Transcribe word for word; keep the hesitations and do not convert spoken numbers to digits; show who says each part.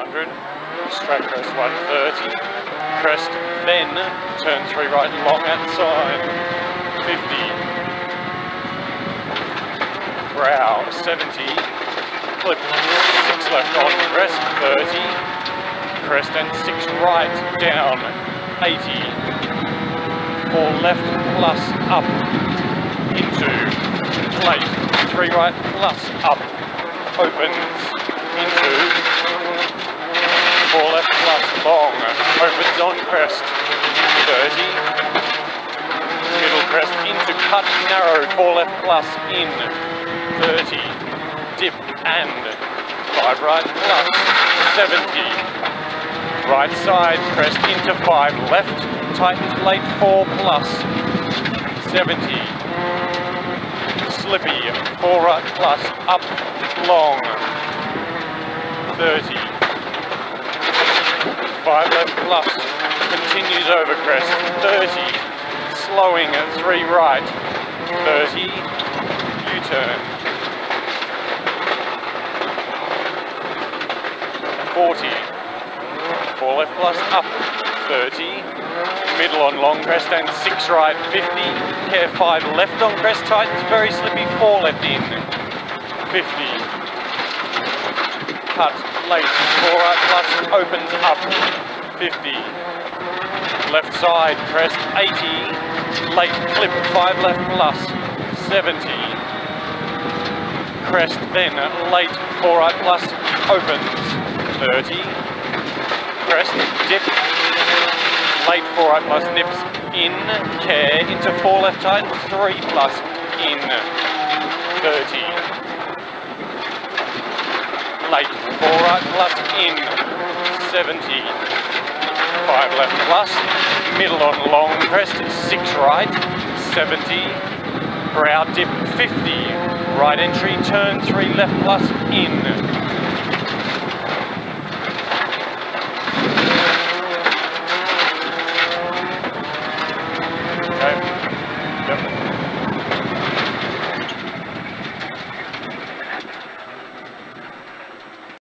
Speaker 1: hundred, straight crest one thirty, crest then turn three right long outside, fifty, brow seventy, clip six left on crest thirty, crest and six right down eighty, four left plus up into late, three right plus up, opens into four left plus long, opens on crest thirty, middle crest into cut narrow, four left plus in thirty, dip and five right plus seventy, right side crest into five left, tightens late four plus seventy, slippy four right plus up long thirty, five left plus continues over crest thirty, slowing at three right thirty, U-turn forty, four left plus up thirty, middle on long crest and six right fifty, care five left on crest, tightens very slippy, four left in fifty, cut late, four right plus opens up fifty, left side crest eighty, late clip five left plus seventy, crest then late four right plus opens thirty, crest dip, late four right plus nips in, care into four left tight, three plus in thirty, late four right plus in seventy, five left plus, middle on long crest six right seventy, brow dip fifty, right entry turn three left plus in